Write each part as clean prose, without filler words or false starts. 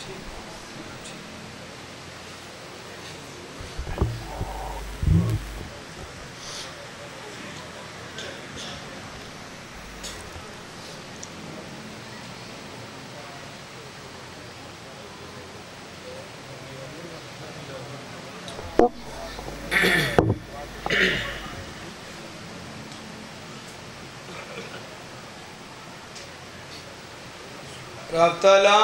رب تعالیٰ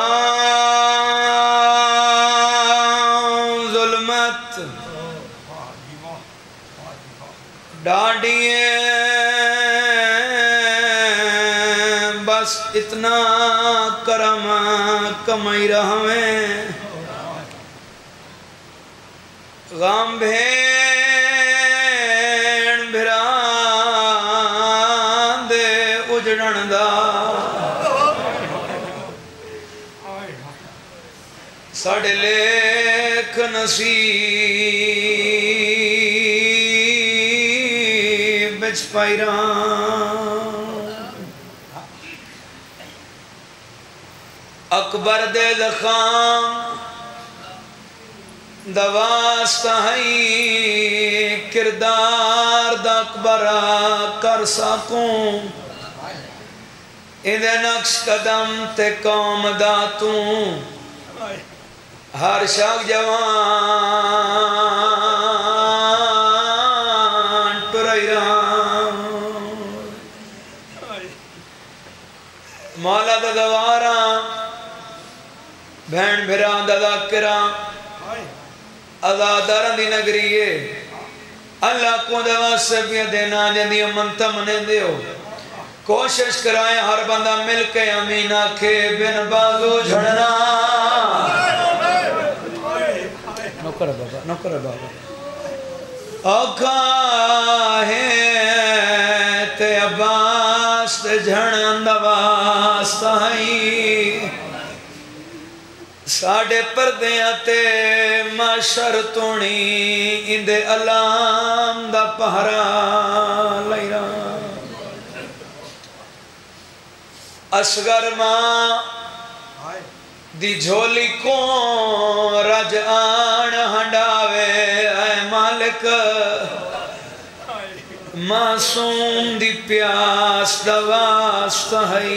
ظلمت ڈانڈیے بس اتنا کرم کمائی رہویں غام بھین بھران دے اجڑن دا ساڑھے لیکھ نصیب بچ پائران اکبر دے دخام دواستا ہی کردار دا اکبرہ کر ساکوں ادھے نقش قدم تے قوم داتوں ہر شاک جوان ٹرائی رہاں مولا دا دواراں بہن بھران دا ذاکراں ازاداران دی نگریے اللہ کو دوا سے بھی دینا جندی منتا منے دیو کوشش کرائیں ہر بندہ مل کے امین آکھے بن بازو جھڑنا نوکر بابا نوکر بابا آقا ہے تے عباس تے جھڑن دواستا ہی ساڑھے پردیاں تے معاشر تونی اندے علام دا پہرا لائران اصغر ماں دی جھولی کو رج آن ہنڈاوے اے مالک معصوم دی پیاس دواستا ہے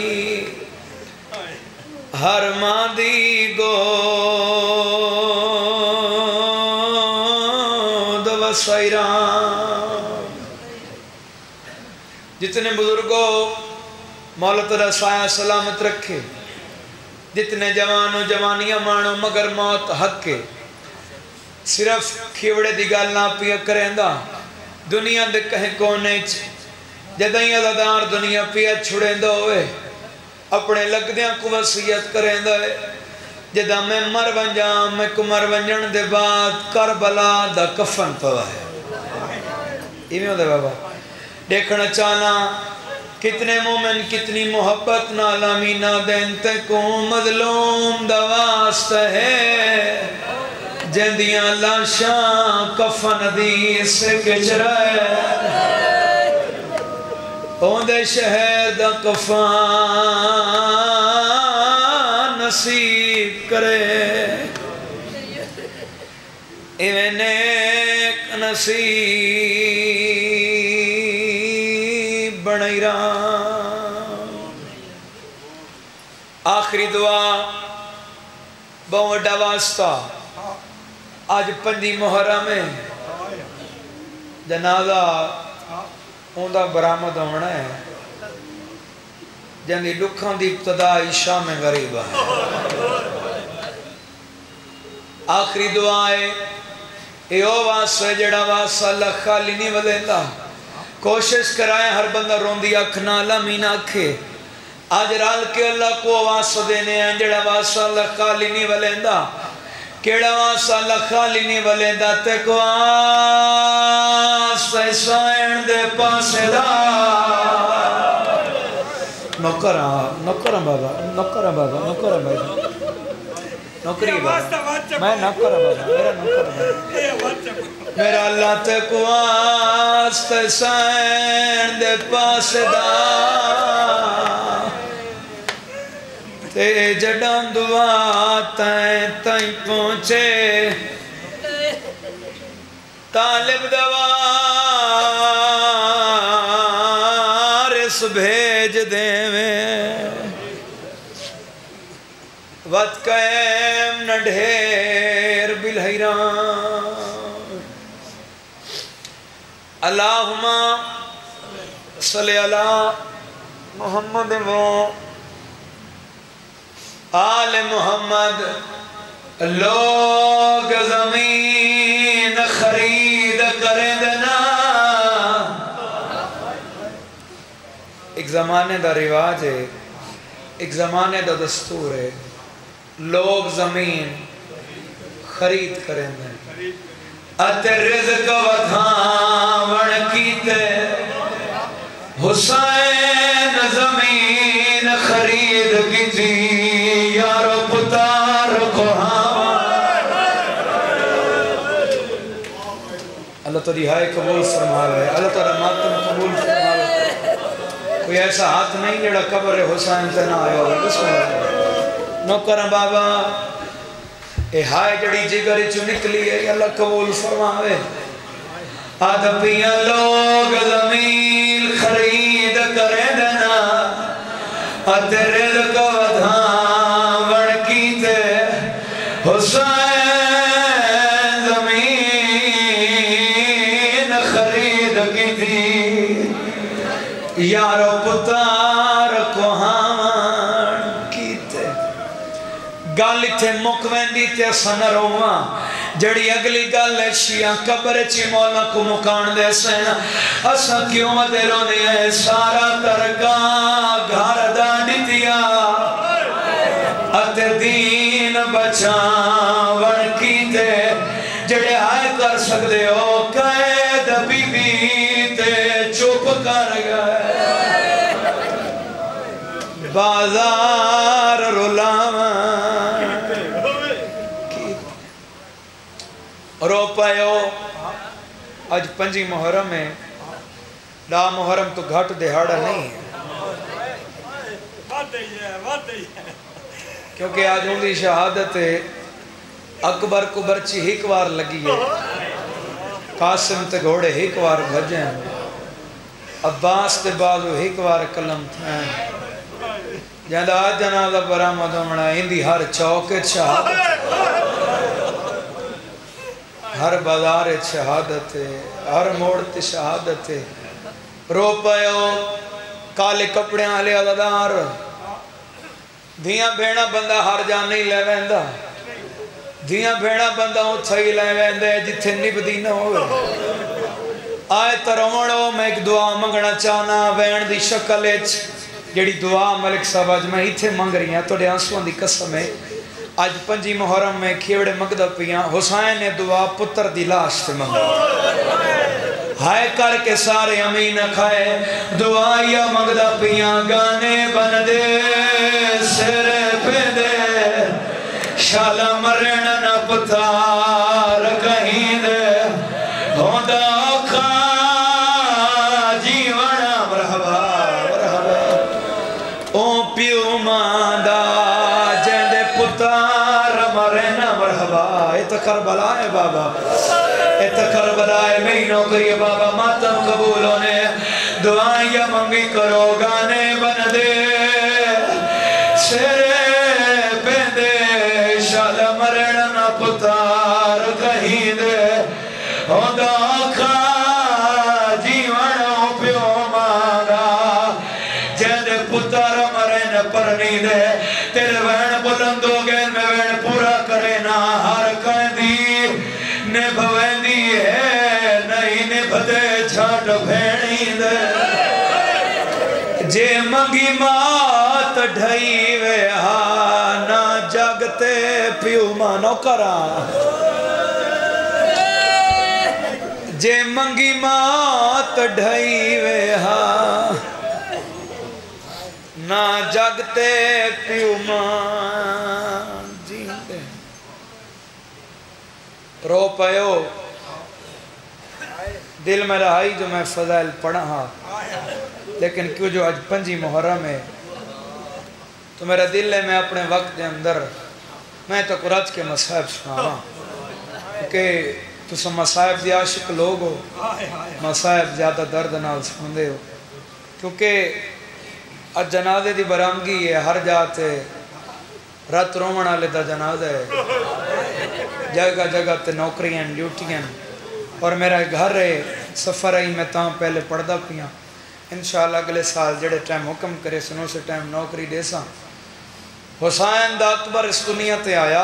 ہر ماں دی گود وسائران جتنے بزرگوں مولا تعالیٰ سایہ سلامت رکھے جتنے جوانوں جوانیاں مانو مگر موت حق کے صرف کھیوڑے دی گال نہ پیا کریں دا دنیا دے کہیں کونے جدائیں ازادار دنیا پیا چھڑیں دا ہوئے اپنے لگ دیاں کو وصیت کریں دا جدہ میں مر ونجاں میں کو مر ونجن دے بعد کربلا دا کفن پوا ہے ایمیوں دے بابا دیکھنا چاہنا کتنے مومن کتنی محبت نالامی نادین تے کو مظلوم دواست ہے جندیاں لاشاں کفن دی سے کچرائے اوندے شہر دا کفن نصیب کرے ایویں نیک نصیب بنائی رہا آخری دعا بہت وڈا واسطہ آج پنجی محرم میں جنازہ اوندہ برآمد ہونا ہے جنگی لکھاں دی ابتدا عشاء میں غریبہ ہے آخری دعائے ایو واسطہ جڑا واسطہ اللہ خالی نہیں ولیندہ کوشش کرائیں ہر بندہ روندی اکھنا لامین آکھے آج رال کے اللہ کو واسطہ دینے ہیں جڑا واسطہ اللہ خالی نہیں ولیندہ کیڑا واسطہ اللہ خالی نہیں ولیندہ تے کو آستے سائن دے پاسے دا نوکرہ بابا نوکری بابا میں نوکرہ بابا میرا نوکرہ بابا میرا اللہ تے کو آستے سائن دے پاسے دا تے جڑاں دعا تائیں تائیں پہنچے طالب دوارس بھیج دے میں وقت قائم نہ ڈھیر بالحیران اللہم صلی علی محمد و آل محمد لوگ زمین خرید کریں دینا ایک زمانے دا رواج ہے ایک زمانے دا دستور ہے لوگ زمین خرید کریں دینا اتے رزق ودھاون کیتے حسین زمین خرید کی تھی یارو پتار کو اللہ تو رہائے قبول فرماوے اللہ تو ماتم قبول فرماوے کوئی ایسا ہاتھ نہیں جڑا قبر حسین سے نہ آیا ہوگا بسم اللہ نوکرم بابا اے ہائے جڑی جگری چو نکلی ہے اللہ قبول فرماوے آدھپیاں لوگ زمین خرید کریں دینا آتے رزق ودھاون کیتے حسین زمین خرید کی تھی یارو پتار کو ہاں کیتے گل تھے مکویندی تے سن رواں جڑی اگلی گل ہے شیعہ قبر چی مولا کو مکان دے سینا اسا کیوں دے رونے ہے سارا ترکاں گھر دانڈی دیا اتے دین بچاون کیتے جڑے آئے کر سکتے ہو قید بی بی تے چپ کر گئے بازار رولاواں رو پائیو آج پنجی محرم ہے لا محرم تو گھٹ دہاڑا نہیں ہے کیونکہ آج ان کی شہادت اکبر کو برچی ہیک وار لگی ہے قاسم تے گھوڑے ہیک وار بھجیں عباس تے بازو ہیک وار کلم تھیں جہاں آج جنازہ برآمد ہونا ہندی ہر چوکت شہادت ہر بازار شہادت ہے ہر موڑ تے شہادت ہے رو پائیو کالے کپڑے آلے عددار دھیاں بھیڑا بندہ ہر جان نہیں لے ویندہ دھیاں بھیڑا بندہ اتھائی لے ویندے جتھے نب دینا ہوئے آئے ترونڑو میں ایک دعا منگنا چاہنا وین دی شکل اچ جڑی دعا ملک صاحب آج میں ہی تھے منگ رہی ہیں تو ڈے آنسوان دی قسم ہے آج پنجی محرم میں کھیوڑے مقدہ پیاں حسین نے دعا پتر دی لاش سے منگا ہائے کر کے سارے امین کھائے دعا یا مقدہ پیاں گانے بن دے سر پہ دے شالا مرن نہ پتار کہیں دے ہوندہ اوکھا جیوانا مرحبا مرحبا او پیو ماندہ جیندے پتار مرن مرحبا ایتا کربلا ہے بابا ایتا کربلا ہے میں نوکری بابا ماتم قبول ہونے دعائیں منگی کرو گانے بن دے سرے پہ دے شال مرن نہ پتار کہیں دے ہوندہ آکھا جیوانا پیو مانا جیندے پتار مرن پرنی دے تیرے وین بلند ہو گئے میں وین پورا کرے نا ہر کہندی نبھویندی ہے نہیں نبھدے چھاٹ بھینی دے جے منگی مات ڈھائی وے نا جاگتے پیو مانو کران جے منگی مات ڈھائی وے نا جاگتے پیو مان جیندے رو پائیو دل میں رہائی جو میں فضائل پڑھا ہاں لیکن کیوں جو آج پنجی محرم ہے تو میرا دل ہے میں اپنے وقت دے اندر میں تو قرآن کے مصائب سنا کہ تسا مصائب دی عاشق لوگ ہو، مصائب زیادہ درد نال سندے ہو، کیونکہ اج جنازے دی برامگی ہے، ہر جاتے رات رومن والے دا جنازہ ہے، جگہ جگہ تے نوکریاں ڈیوٹیاں، اور میرا گھر ہے سفر ہے، میں تاں پہلے پڑھدا پیاں انشاءاللہ اگلے سال جڑے ٹائم حکم کرے سنو سے ٹائم نوکری دے ساں۔ حسین دا اکبر اس دنیا تے آیا،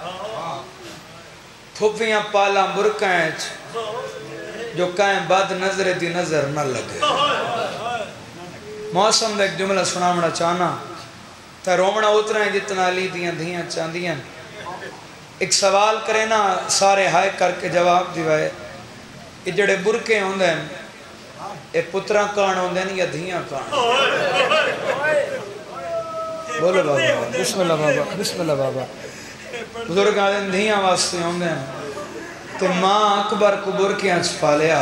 تھوپیاں پالا برکائیں جو کہیں بد نظر دی نظر نہ لگے۔ موسم دا ایک جملہ سنامنا چاہنا تا رومنا اتنا ہے جتنا لی دیاں دھیاں چاندیاں، ایک سوال کرے نا سارے ہائے کر کے جواب دیوائے، یہ جڑے برکے ہوندے ہیں یہ پترہ کان ہوندے ہیں یا دھیاں کان؟ بولو بابا، بسم اللہ بابا، بسم اللہ بابا۔ بزرگ آدھیں دھیاں واسطے ہوندے ہیں تے ماں اکبر کو برکیاں چھپا لیا،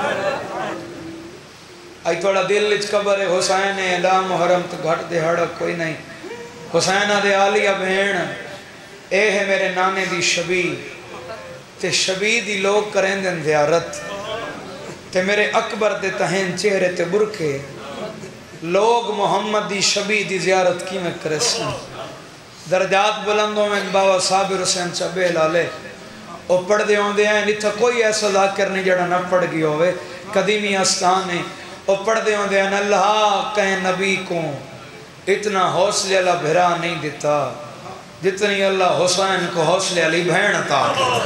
آئی توڑا دل اچ قبر حسین لا محرم تو گھٹ دے ہڑک کوئی نہیں، حسین دے آلیہ بہن اے ہے میرے نانے دی شبی تے شبی دی لوگ کریں دن زیارت تے میرے اکبر دے تہین چہرے تے برکے لوگ محمد دی شبی دی زیارت کی میں کرسن۔ درجات بلندوں میں بابا صابر حسین چبے لالے او پڑھ دے ہوں دے ہیں، نہیں تھا کوئی ایسا ذاکر نہیں جڑا نہ پڑھ گئی ہوئے، قدیمی آستان ہے او پڑھ دے ہوں دے ہیں، اللہ کہیں نبی کو اتنا حوصلے اللہ بھرا نہیں دیتا جتنی اللہ حسین کو حوصلے علی بہن عطا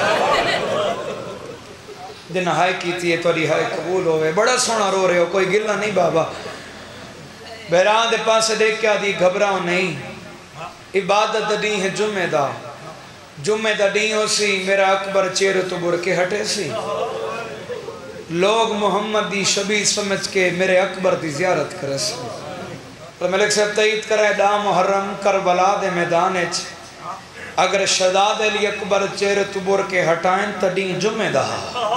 جن ہائے کی تھی توڑی ہائے قبول ہوئے، بڑا سونا رو رہے ہو، کوئی گلہ نہیں بابا، بہران دے پاس دیکھ کیا دی گھبراؤ نہیں، عبادت دیں ہے جمعہ دا دیں ہو سی میرا اکبر چہرے تو بڑھ کے ہٹے سی، لوگ محمد دی شبی سمجھ کے میرے اکبر دی زیارت کرے سی۔ تو ملک صاحب تعید کرے دا محرم کربلا دے میدانے چ اگر شہزاد علی اکبر چہرے تو بڑھ کے ہٹائیں تا دیں جمعہ دا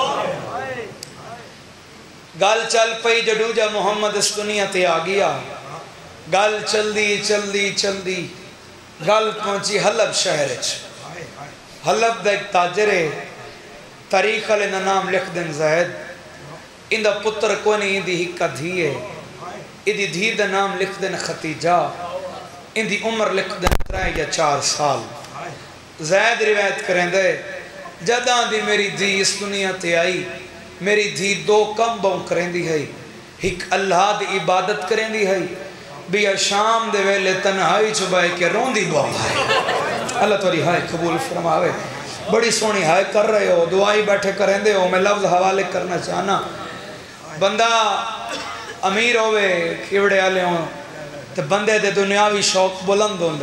گال چل پئی جڈو جا محمد اس دنیا تے آ گیا، گال چل دی گال پہنچی حلب شہر چ، حلب دا ایک تاجرے تاریخ علی نام لکھ دن زید، ان دا پتر کوئی نہیں، ان دی ہکا دھیے، ان دی دھی دا نام لکھ دن ختیجہ، ان دی عمر لکھ دن 3 یا 4 سال۔ زید روایت کریں دے جداں دی میری دھی اس دنیا تے آئی، میری دھی 2 کم بوں کریں دی ہے، ایک اللہ دی عبادت کریں دی ہے، بیا شام دے ویلے تنہائی چھبائے کے رون دی بوں ہے، اللہ توری ہائے قبول فرماوے، بڑی سونی ہائے کر رہے ہو، دعائی بیٹھے کریں دے ہو، میں لفظ حوالے کرنا چاہنا، بندہ امیر ہوئے کیوڑے آلے ہوں تو بندے دے دنیاوی شوق بلند ہوں دے،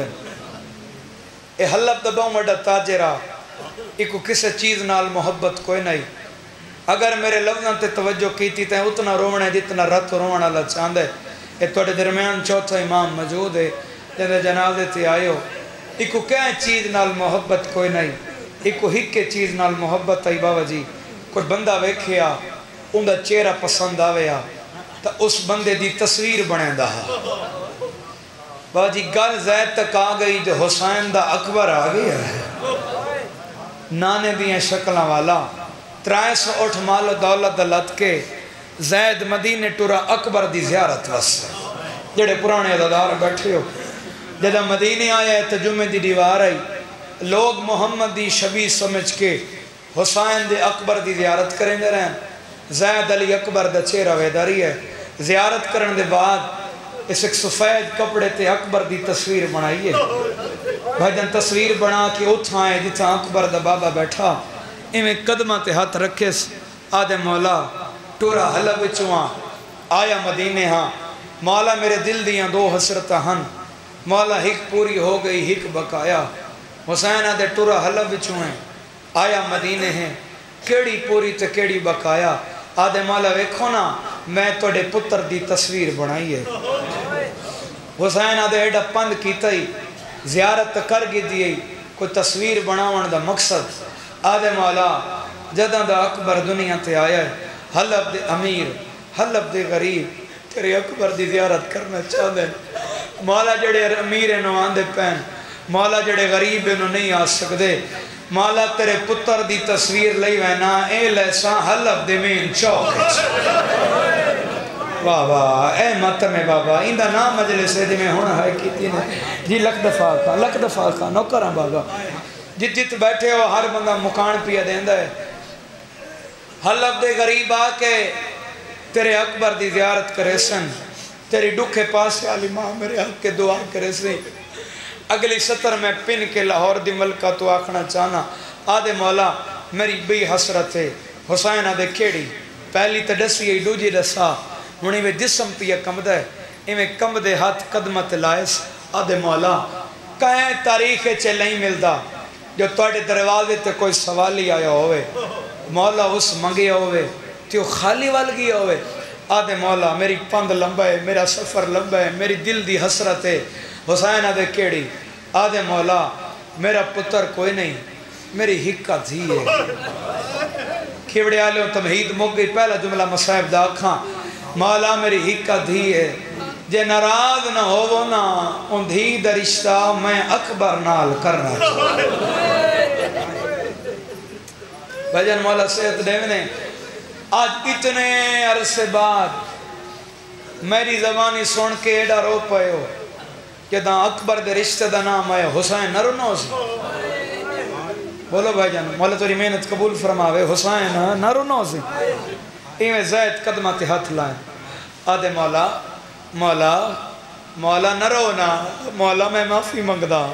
اے حلب دباؤں وڈا تاجرہ ایکو کسے چیز نال محبت کوئی نہیں، اگر میرے لفظاں تے توجہ کیتی تے اتنا رونے جتنا رت رونے اللہ چاندے، اے توڑے درمیان چوتھا امام موجود ہے جنہیں جنازے تے آئے ہو، ایکو کہیں چیز نال محبت کوئی نہیں، ایکو ہک کے چیز نال محبت آئی بابا جی، کوئی بندہ ویکھیا ان دا چہرہ پسند آویا تا اس بندے دی تصویر بنے دا بابا جی گل زید تک آ گئی جو حسین دا اکبر آ گیا ہے، نانے دیئے شکلہ والا 308 مال و دولت دلت کے زید مدینے ٹورا اکبر دی زیارت واسطے، جڑے پرانے عددار بیٹھے ہو جدہ مدینے آیا ہے تجمع دی دیوار آئی، لوگ محمد دی شبی سمجھ کے حسین دے اکبر دی زیارت کریں دے رہے ہیں، زید علی اکبر دا چہرہ ویداری ہے، زیارت کرن دے بعد اس ایک سفید کپڑے تے اکبر دی تصویر بنائی ہے، بھائی جن تصویر بنا کے اٹھائیں جتنا اکبر دا بابا بیٹھا، میں قدمہ تے ہاتھ رکھے آدھے مولا ٹورا حلب چوان آیا مدینے ہاں، مولا میرے دل دیاں 2 حسرتہ ہن، مولا ہک پوری ہو گئی ہک بقایا، حسین آدھے ٹورا حلب چوان آیا مدینے ہیں، کیڑی پوری تے کیڑی بقایا، آدھے مولا ویکھو نا میں توڑے پتر دی تصویر بنائی ہے، حسین آدھے ایڈا پند کیتا ہی زیارت کر گی دی کوئی تصویر بناون دا مقصد، آدھے مولا جدہ دا اکبر دنیا تے آیا ہے، حلب دے امیر حلب دے غریب تیرے اکبر دی زیارت کرنا چاہ دیں، مولا جڑے امیر انہوں آندے پین مولا جڑے غریب انہوں نہیں آ سکدے مولا تیرے پتر دی تصویر لئی وینا اے لیساں حلب دے مین چوک واہ واہ اے ماتم ہے بابا اندہ نام مجلس ہے جی میں ہونا ہے کیتی نے جی لکھ دفعہ کا نوکران بابا جت جت بیٹھے ہو ہر بندہ مکان پیا دیندہ ہے حلب دے غریب آکے تیرے اکبر دی زیارت کرے سن تیری ڈکھے پاسے علی ماں میرے حق کے دعا کرے سن اگلی سطر میں پن کے لاہور دی ملکہ تو آکھنا چاہنا آدھے مولا میری بی حسرت ہے حسین آدھے کیڑی پہلی تا ڈسی ہے دوجی ڈسا ہونی میں جسم پیا کمدہ ہے ایمیں کمدے ہاتھ قدمت لائس آدھے مولا کہیں تاریخ چلیں ملدا جو توڑے دروازے تے کوئی سوالی آیا ہوئے مولا اس منگیا ہوئے تیو خالی وال گیا ہوئے آدھے مولا میری پند لمبا ہے میرا سفر لمبا ہے میری دل دی حسرت ہے حسین آدھے کیڑی آدھے مولا میرا پتر کوئی نہیں میری حکا دھی ہے کھیوڑے آلیوں تمہید مک گئی پہلا جملہ مصائب دا کھاں مولا میری حکا دھی ہے جے ناراض نہ ہوو نا ان دھی دا رشتہ میں اکبر نال کرنا بھجن مولا صحت دیونے آج اتنے عرصے بعد میری زبانی سن کے ایڈا رو پائے ہو کہ دا اکبر دے رشتہ دا نام آئے حسین نہ رونو سی بولو بھائی جان مولا توری محنت قبول فرماوے حسین نہ رونو سی ایمیں زید قدمہ تے ہاتھ لائیں آدھے مولا نہ رونا مولا میں معافی منگدا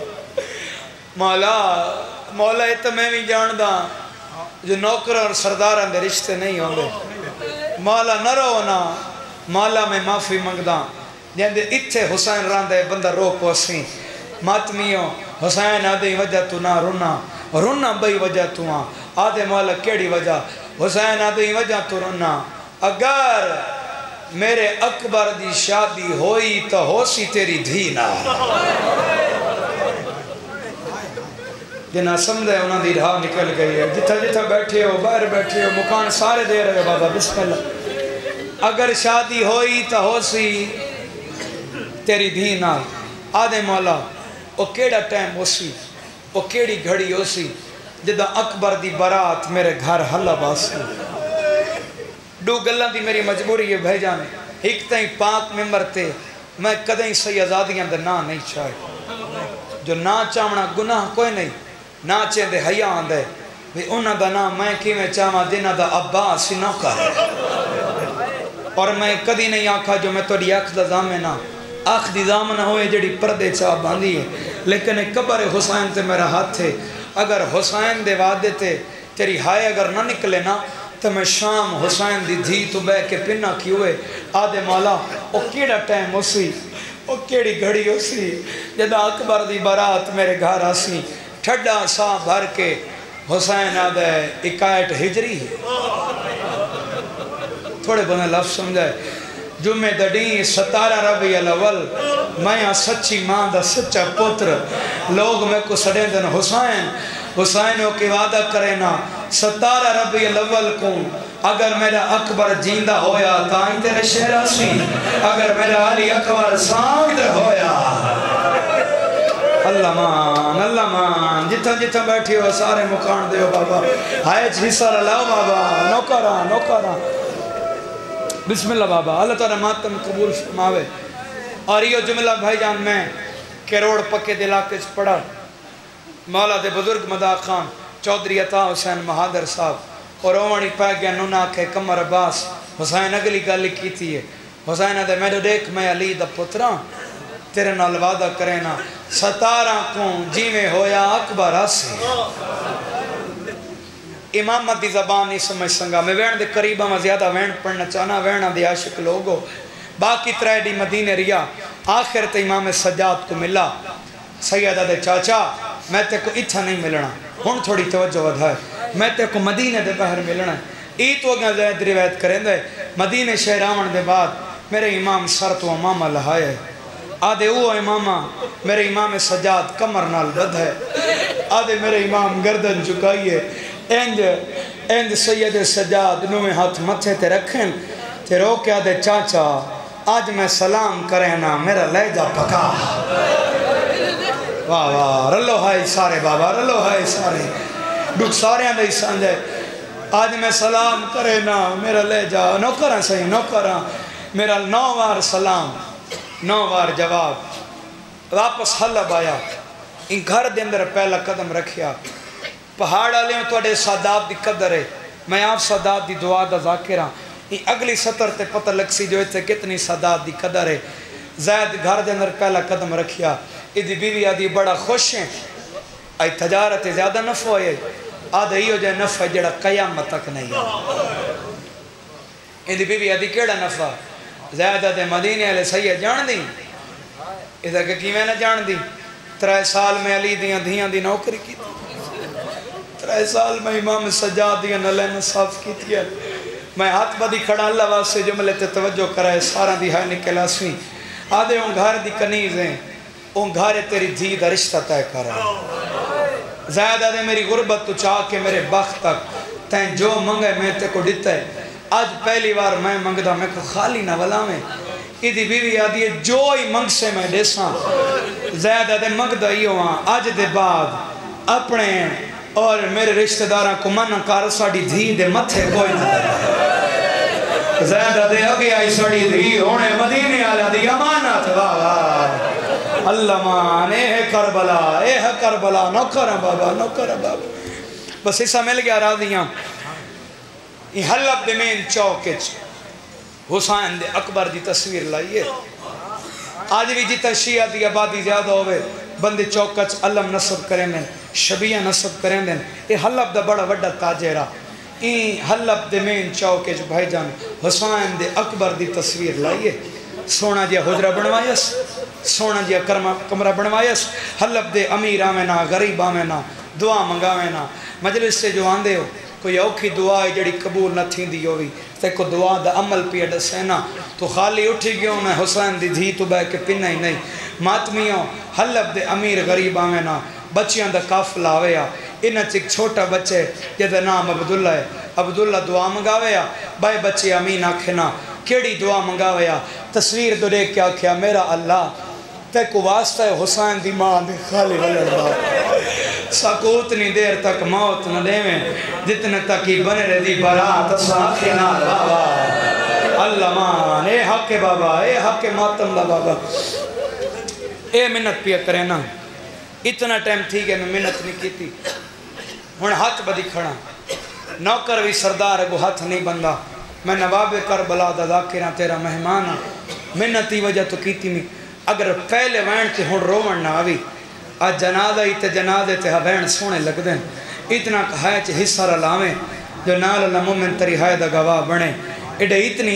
مولا یہ تو میں بھی جاندہ جو نوکر اور سرداران دے رشتے نہیں ہوں گے مولا نہ رونا مولا میں معافی منگدا جہاں دے اتھے حسین راندے بندہ رو پوسیں ماتمیوں حسین آدھے وجہ تو نہ رونا بھئی وجہ تو آدھے مولا کیڑی وجہ حسین آدھے وجہ تو رونا اگر میرے اکبر دی شادی ہوئی تو ہو سی تیری دھینا جنہاں سمدھے انہاں دی راہ نکل گئی ہے جتھا جتھا بیٹھے ہو باہر بیٹھے ہو مکان سارے دے رہے بابا بسم اللہ اگر شادی ہوئی تو ہو سی تیری دھینا آدھے مولا او کیڑا ٹائم ہو سی او کیڑی گھڑی ہو سی جدہ اکبر دی برات میرے گھر حلب آسی دو گلان دی میری مجبوری ہے بھائی جانے ایک تائیں پاک ممبر تے میں کدیں سی آزادیاں دے نا نہیں چاہے جو نا چاہنا گناہ کوئی نہیں نا چاہیں دے حیاء آندے بھی انہاں دا نا میں کیویں چاہما دینا دا عباس نوکر ہے اور میں کدی نہیں آکھا جو میں توڑی آنکھ دا زامنہ آنکھ دی زامنہ ہوئے جڑی پردے چاہ باندھی ہے لیکن قبر حسین تے میرا ہاتھ ہے اگر حسین دے وعدے تے تیری ہائے اگر نہ نکلے نا تو میں شام حسین دی دھی تو بے کے پنہ کی ہوئے آدھے مولا او کیڑا ٹائم ہو سی او کیڑی گھڑی ہو سی جدہ اکبر دی برات میرے گھر آسی ٹھڈا سا بھر کے حسین آدھے 61 ہجری ہے تھوڑے بنے لفظ سمجھائے جمعہ دڑی 17 ربیع الاول میں سچی ماں دا سچا پتر لوگ میں کو سڑیں دن حسینوں کی وعدہ کرے نا 17 ربیع الاول کو اگر میرا اکبر جیندہ ہویا تائیں تیرے شہرہ سی اگر میرا علی اکبر سامدر ہویا اللہ مان جتھا بیٹھی ہو سارے مکان دے ہو بابا ہائے حصہ لاؤ بابا نوکرہ بسم اللہ بابا اللہ تعالیٰ ماتم قبول فرماوے اور یہ جملہ بھائی جان میں کروڑ پکے دلاکے پڑھا مولا دے بزرگ مدا خان چودھری عطا حسین مہادر صاحب اور اوانی پہ گیا نونا کے کمر عباس حسین اگلی گالی کی تھی ہے حسین دے میں دیکھ میں علی دا پتران تیرے نال وعدہ کرے نا 17 کو جی میں ہویا اکبر آسی امامت دی زبان نہیں سمجھ سنگا میں وین دے قریبہ میں زیادہ وین پڑھنا چاہنا وین دے عاشق لوگو باقی ترائے دی مدینہ ریا آخر تے امام سجاد کو ملا سیدہ دے چاچا میں تے کو اتھا نہیں ملنا ہون تھوڑی توجہ ودھائے میں تے کو مدینہ دے باہر ملنا ایت وگا زید روایت کریں دے مدینہ شہر آمن دے بعد میرے امام سر تو امامہ لہائے آدھے وہ امامہ میرے امام سجاد کمر نال بدھ ہے آدھے میرے امام گردن چکائیے اینج سید سجاد نویں ہاتھ متھے تے رکھیں تے رو کے آدھے چاچا آج میں سلام کرے نا میرا لہجہ پکا واہ واہ رلو ہائی سارے بابا رلو ہائی سارے دکھ سارے ہیں سانجے آج میں سلام کرے نا میرا لہجہ نوکراں صحیح نوکراں میرا 9 بار سلام 9 بار جواب واپس حلب آیا ان گھر دے اندر پہلا قدم رکھیا پہاڑ آلے ہوں توڑے سادات دی قدر ہے میں آپ سادات دی دعا دا ذاکرہ ان اگلی سطر تے پتہ لگ سی جو اتنے کتنی سادات دی قدر ہے زید گھر دے اندر پہلا قدم رکھیا ادھی بیوی آدھی بڑا خوش ہیں آئی تجارت زیادہ نفع ہوئے آدھا ہی ہو جائے نفع جڑا قیامت تک نہیں ہے ادھی بیوی آدھی کیڑا نفع زیادہ دے مدینے علیہ سید جان دی ادھا کہ کی میں نہ جان دی 3 سال میں علی دیاں دھیاں دی نوکری کی تھی 3 سال میں امام سجاد دیاں نلین صاف کی تھی میں ہاتھ بدی کھڑا اللہ واسے جملے تے توجہ کرائے سارا دی ہائی نکلا سویں آدھے ان گھر دی کنیز ہیں ان گھر تیری دھی دا رشتہ تے کرا زیادہ دے میری غربت تو چاہ کے میرے بخت تک تین جو منگے میں تے کو ڈتا ہے آج پہلی بار میں منگدہ میں کو خالی نہ ولا میں ادھی بیوی آدھی ہے جو ہی منگ سے میں دیساں زیادہ دے منگدہ ہی ہوا آج دے بعد اپنے اور میرے رشتہ داراں کو منع کار ساڑی دھی دے متھے کوئی نہ دے زیادہ دے اگے آئی ساڑی دھی ہونے مدینے آلہ دی امانت واہ اللہ مان اے کربلا نوکرہ بابا بس اسا مل گیا راضیاں یہ حلب دے مین چوکچ حسین دے اکبر دی تصویر لائیے آج بھی جیتا شیعہ دی آبادی زیادہ ہوئے بندے چوکچ علم نصب کریں دیں شبیہ نصب کریں دیں یہ حلب دا بڑا وڈا تاجرہ این حلب دے مین چوکچ بھائی جان حسین دے اکبر دی تصویر لائیے سونا جیا حجرہ بنوائیس سونا جیا کمرہ بنوائیس حلب دے امیر آمینہ غریب آمینہ دعا منگاوینا مجلس سے جو آندے ہو کوئی اوکھی دعا ہے جڑی قبول نہ تھی دی ہوئی تے کو دعا دا عمل پیا ڈسینا تو خالی اٹھی گیا میں حسین دی دھی تو بے کے پنہ ہی نہیں ماتمیوں حلب دے امیر غریب آوینا بچیاں دا کافل آویا انہاں چک چھوٹا بچے جدہ نام عبداللہ ہے عبداللہ دعا منگاویا بھائی بچے امین آکھنا کیڑی دعا منگاویا تصویر دو دیکھ کیا کیا میرا اللہ تے کو واسطہ ہے حسین دی ماں دی خالی ولڑ ساکو اتنی دیر تک موت نہ دیویں جتنے تک ہی بنے رہ دی برات ساکھنا بابا اللہ مان اے حق بابا اے حق ماتم دا بابا اے منت پیا کرے نا اتنا ٹائم تھی کہ میں منت نہیں کی تھی ہن ہاتھ بدی کھڑا نوکر بھی سردار ہے وہ ہاتھ نہیں بندہ میں نواب کربلا دا ذاکرہ تیرا مہمان منتی وجہ تو کیتی میں اگر پہلے وین تے ہن رومن نہ آوی آج جنازہ ہی تے جنازے تے ہبین سونے لگ دیں اتنا کہائے چے حصہ رلاویں جو نال اللہ مومن تری ہائے دا گواہ بنے ایڈے اتنی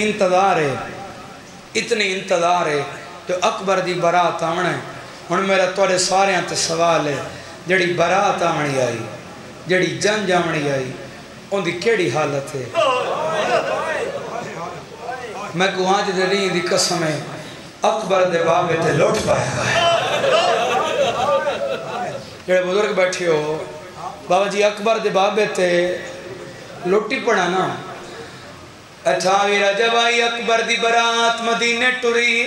انتظار ہے جو اکبر دی برات آمنے ہن میرا توڑے سارے ہیں تے سوال ہے جڑی برات آمنی آئی جڑی جنج آمنی آئی ان دی کیڑی حالت ہے میں کو آج دے رہی دی قسم ہے اکبر دے بابے تے لوٹ پایا ہے جڑے بزرگ بیٹھے ہو بابا جی اکبر دے بابے تے لوٹی پڑا نا 28 رجب آئی اکبر دی برات مدینے ٹری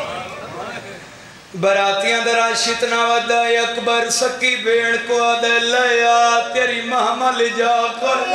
براتیاں دراشت نہ ودائی اکبر سکی بیڑ کو آدھے لیا تیری محمل جا کر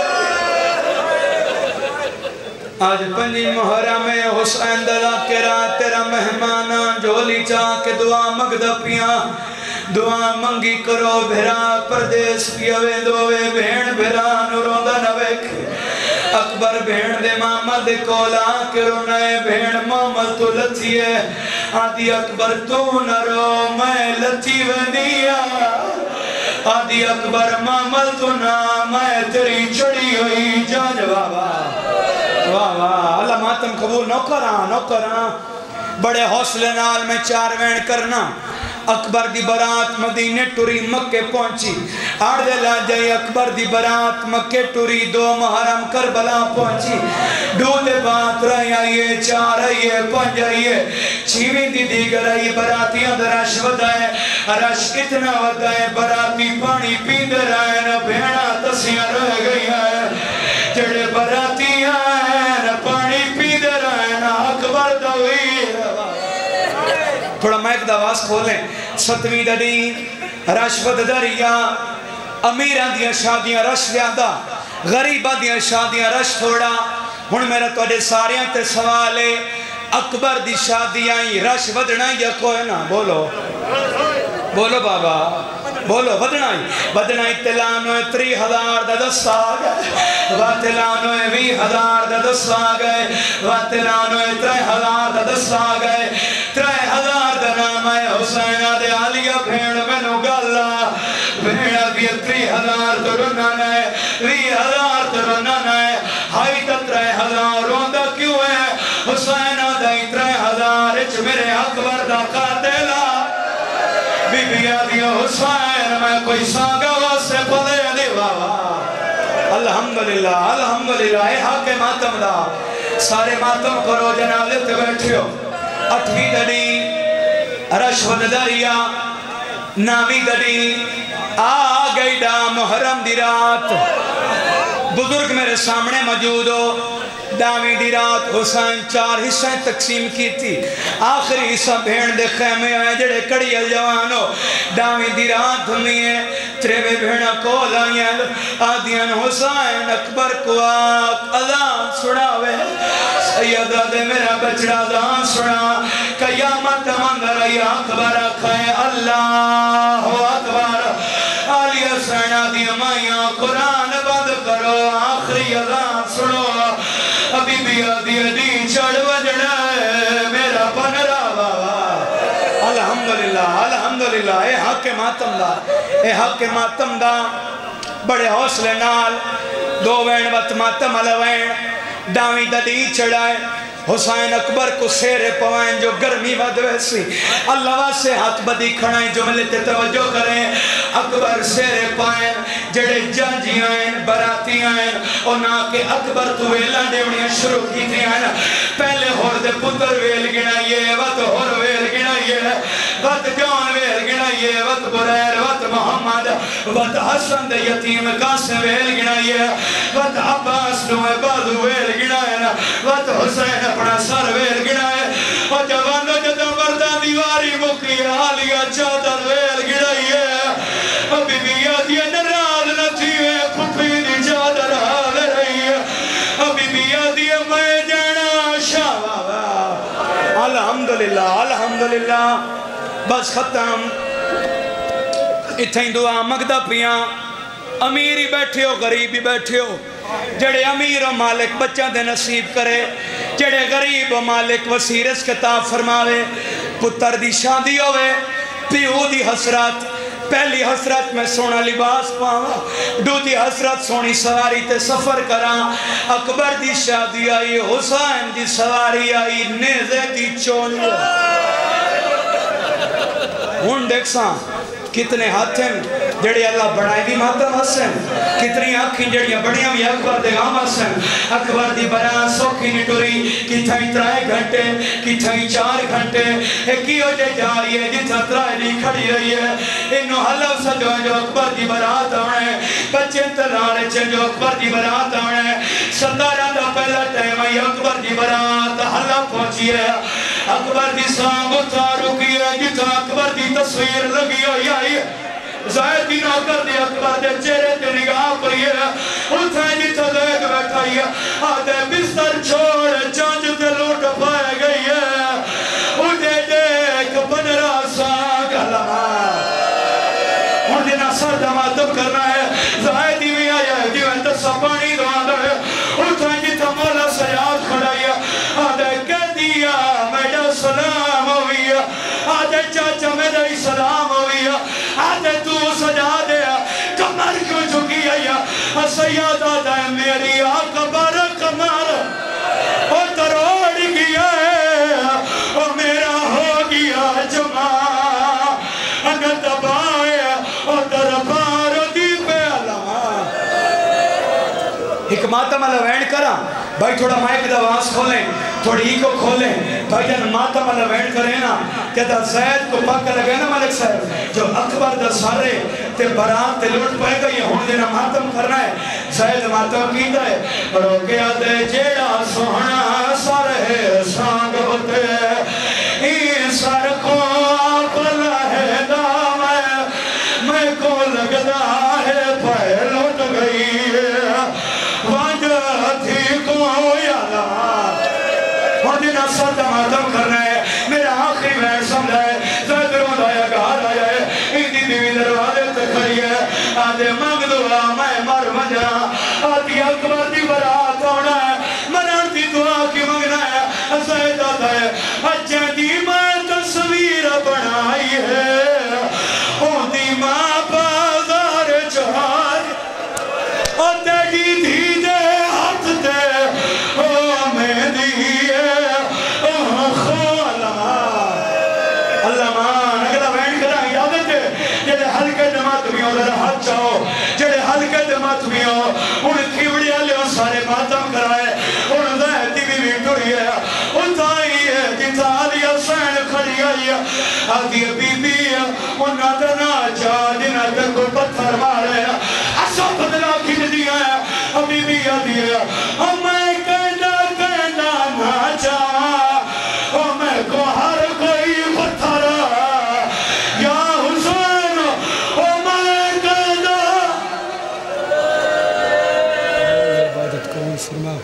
آج 5 محرم حسین دلا کے رات تیرا مہمانا جولی چاہ کے دعا مگدہ پیاں دعا منگی کرو بھیرا پردیس پیوے دوے بھین بھیرا نوروں نویک اکبر بھین دے محمد کولا کرو نئے بھین محمد تو لتھی ہے آدھی اکبر تو نہ رو میں لتھی ونیا آدھی اکبر محمد تو نہ میں تیری چڑی ہوئی جان بابا واہ واہ اللہ ماتم قبول نوکران بڑے حوصلے نال میں 4 وین کرنا اکبر دی برات مدینے ٹوری مکے پہنچی آڑ دے لاجائی اکبر دی برات مکے ٹوری 2 محرم کربلا پہنچی 2 دے بات رہی آئیے 4 آئیے 5 آئیے 6 دی دیگر آئیے براتیاں درش ودائے رش اتنا ودائے براتی پانی پیندے رہے نہ بھیڑا تسیاں رہ گئی ہے جڑے براتیاں ہیں نہ پانی پیندے رہے نہ اکبر دوئی لباس کھولیں 7ویں دڑی رشوت دریا امیران دیاں شادیاں رش لیاندہ غریبہ دیاں شادیاں رش تھوڑا ہن میرا توڑے ساریاں تے سوال ہے اکبر دی شادیاں رش ودنا یا کوئی نہ بولو بولو بابا بولو ودنا تلانوے 30,000 دا 10 آگئے واتلانوے 20,000 دا 10 آگئے واتلانوے 3,000 دا 10 آگئے 3,000 دا نام ہے حسینہ دے آلیہ بھیڑ میں نو گالا بھیڑ بھی 30,000 تو رنن ہے 20,000 تو رنن ہے ہائی تا 3,000 روندہ کیوں ہے حسینہ دے 3,000 اچھ میرے اکبر دا قاتلہ بی بی آدھیا حسین میں کوئی سانگا واسے پدے دی بابا الحمدللہ الحمدللہ اے حق ماتم دا سارے ماتم کرو جنازے تے بیٹھے ہو 8ویں دڑی رشوت دریا 9ویں دڑی آگئی دا محرم دی رات بزرگ میرے سامنے موجود ہو 10ویں دی رات حسین 4 حصہ تقسیم کی تھی آخری حصہ بھیڑ دے خیمے آئے جڑے کڑی الجوانو 10ویں دی رات ہمیں ہے تریوے بھیڑا کول آئیں آدھیاں حسین اکبر کو آق اذان سڑاوے سیدہ دے میرا بچڑا اذان سڑا قیامت مندر یا اکبر کھائے اللہ اکبر آلی حسین آدھیاں مائیاں قرآن بند کرو آخری اذان سڑو ابھی بھی آدھی دی چڑھ وجڑا ہے میرا پنرا بابا الحمدللہ الحمدللہ اے حق ماتم دا اے حق ماتم دا بڑے حوصلے نال 2 وین وقت ماتم علوین 10ویں دڑی چڑھائے حسین اکبر کو سیرے پوائیں جو گرمی ود ویسی اللہ واسے ہاتھ بدی کھڑائیں جو ملتے توجہ کریں اکبر سیرے پائیں جڑے جانجی آئیں براتی آئیں اور نہ کہ اکبر تو ویلہ ڈیونیاں شروع کی تھی آئیں پہلے ہور دے پتر ویل گنائیے وقت ہور ویل گنائیے وقت جان ویل گنائیے وقت بریر وقت محمد وقت حسن دے یتیم قاسم ویل گنائیے وقت عباس نوے بازو ویل گنائیے وقت حسین اپنا سر ویل گنائے اور جوانو جدہ مردہ دیواری مکی آلیا چادر ویل گنائی ہے ابھی بھی آدھی نرال نتیوے پھپی دی چادر حال رہی ہے ابھی بھی آدھی میں جانا شاہ الحمدللہ الحمدللہ بس ختم اتھیں دعا مگدہ پیاں امیری بیٹھے ہو غریبی بیٹھے ہو جڑے امیر و مالک بچہ دے نصیب کرے جڑے غریب و مالک وسیع رزق عطا فرماوے پتر دی شادی ہوئے پیو دی حسرت پہلی حسرت میں سونا لباس پاواں دوسری حسرت سونی سواری تے سفر کراں اکبر دی شادی آئی حسین دی سواری آئی نیزے دی چونی ہون دیکھ ساں کتنے ہاتھیں جڑے اللہ بڑھائے بھی ماتم حسن کتنی آنکھیں جڑیاں بڑیاں بھی اکبر دے غام حسن اکبر دی بران سوکھی نٹوری کتھائی 3 گھنٹے کتھائی 4 گھنٹے ایکی ہو جے جا رہی ہے جتھا 3 دی کھڑی رہی ہے انہوں حلف سجو جو اکبر دی برات آنے بچے تلانے چھے جو اکبر دی برات آنے 17 دا پہلا ٹائم ہے اکبر دی برات حلف پہنچی ہے اکبر دی سانگ اتارو کی ہے جتھا اکبر دی تصویر لگی ہوئی آئی ہے زائد کی نوکر دی اکبر دے چہرے تے نگاہ پئی ہے اتھے جتھا دیکھ بیٹھائی ہے آدھے بستر چھوڑ چانج تے لوٹ پائے گئی ہے اٹھے دیکھ 15 سانگ لما ان دینا سر دماتب کرنا ہے زائد ہی بھی آیا ہے دیویں دسا پانی دوانا ہے اتھے جتھا مولا سیاد کھڑائی ہے آدھے کہہ دیا میڈا سلام ہوئی ہے آدھے چاچا میڈا ہی سلام ہوئی ہے آدھے تو سجا دیا کمر کیوں جھکی ہے سیادہ دائیں میری آقا بارک کمر اور تروڑ گیا ہے اور میرا ہو گیا جمع اگر دبائے اور دربار دی پہ علامہ حکمات عملہ وینڈ کرا بھائی تھوڑا مائک دا آواز کھولیں تھوڑی ہی کو کھولیں بھائی جن ماتم اللہ وینڈ کریں نا کہ دا زید کو پاکا لگے نا ملک صاحب جو اکبر دا سارے تے بران تے لوٹ پائے گا یہ ہون دینا ماتم کرنا ہے زید ماتم کیتا ہے روکیا دے جیڑا سوہنا سارے سانگ ہوتے این سر کو آپ ماتم کرنا ہے میرا آخری بہن سمجھا ہے زید روندہ یا گھر آیا ہے ایدی بیوی دروازے تک کھڑی ہے آدھے مانگ دعا میں مر بجا آدھی اکبر دی برات ہونا ہے مران دی دعا کی مانگنا ہے زید آتا ہے اجھے دی میں تصویر بنائی ہے اون دی ماں بازار چہار اور تیڑی دی دے ہاتھ دے میں دیئے اللہ مان اگلا بین کرا یادت ہے جڑے حلقے جماعت بھی ہو ذرا ہاتھ چاہو جڑے حلقے جماعت بھی ہو ان کھیوڑی آلے ان سارے ماتم کرائے ان ذہتی بھی ٹوڑی ہے ان تائی ہے جتا علی حسین کھڑی آئی ہے آدھی بی بی ہے ان نادرنا چاہ جنہ تک کو پتھر مارے ہے ایسا بدلا کھل دیا ہے ابھی بھی آدھی ہے ہمیں کہنا نہ چاہ ہمیں کو ہر کوئی پتھر یا حسین ہمیں کہنا عبادت قبول فرما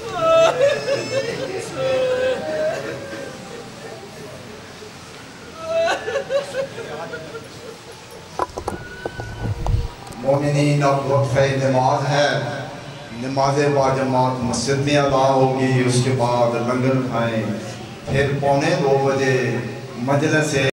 مومنین اب وقفہ نماز ہے نماز با جماعت مسجد میں ادا ہوگی اس کے بعد لنگر کھائیں پھر 1:45 بجے مجلس